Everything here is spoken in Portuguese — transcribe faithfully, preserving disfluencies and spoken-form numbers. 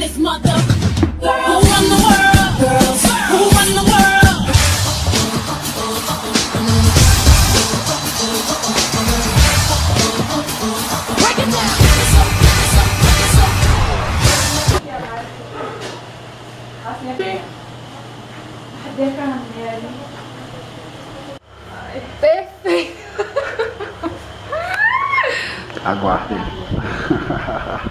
baddest mother. Who run the world? Girls. Who run the world? Break it down. Cadê pra minha? Perfeito. Aguardem.